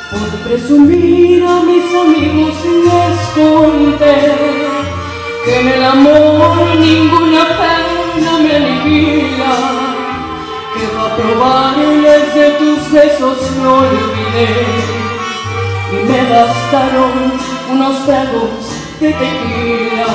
Por presumir a mis amigos les conté que en el amor ninguna pena me aniquila, que va a probarles de tus besos me olvidé y me bastaron unos tragos de tequila.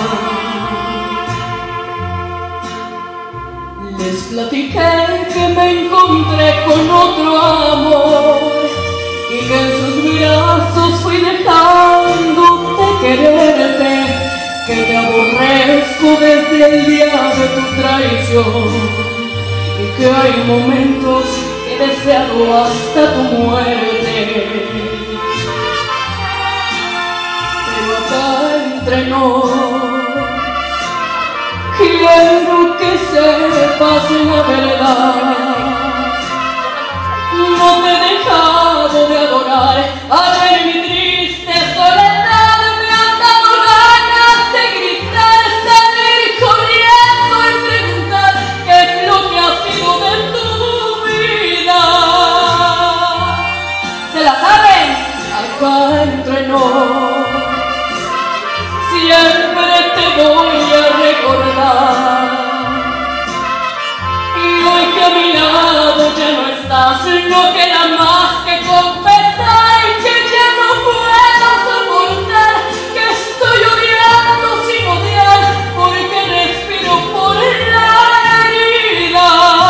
Les platiqué que me encontré con otro amor y que en sus brazos fui dejando de quererte, que me aborrezco desde el día de tu traición y que hay momentos que he deseado hasta tu muerte. Pero acá entre nos quiero que sepas la verdad. No te he dejado de adorar. Ayer en mi triste soledad me han dado ganas de gritar, salir corriendo y preguntar qué es lo que ha sido de tu vida. ¿Se la saben? Acá entre nos siempre te voy a recordar. Y hoy que a mi lado ya no estás, no queda más que confesar que ya no puedo soportar, que estoy odiando sin odiar, porque respiro por la herida.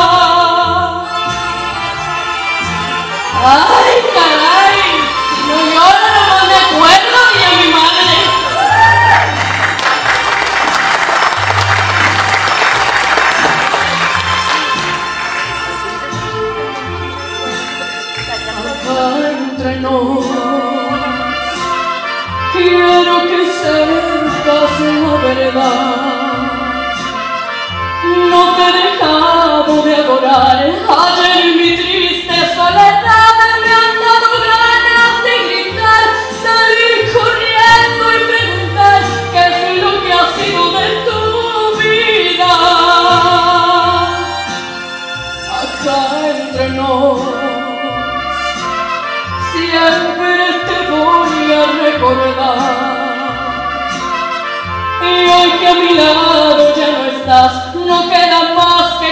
¡Ay, caray! Si no lloro, no me acuerdo ni a mi madre. Entre nos quiero que sepas la verdad. No te he dejado de adorar. Ayer en mi triste soledad me han dado ganas de gritar, salir corriendo y preguntar qué es lo que ha sido de tu vida. Acá entre nos siempre te voy a recordar. Y hoy que a mi lado ya no estás, no queda más que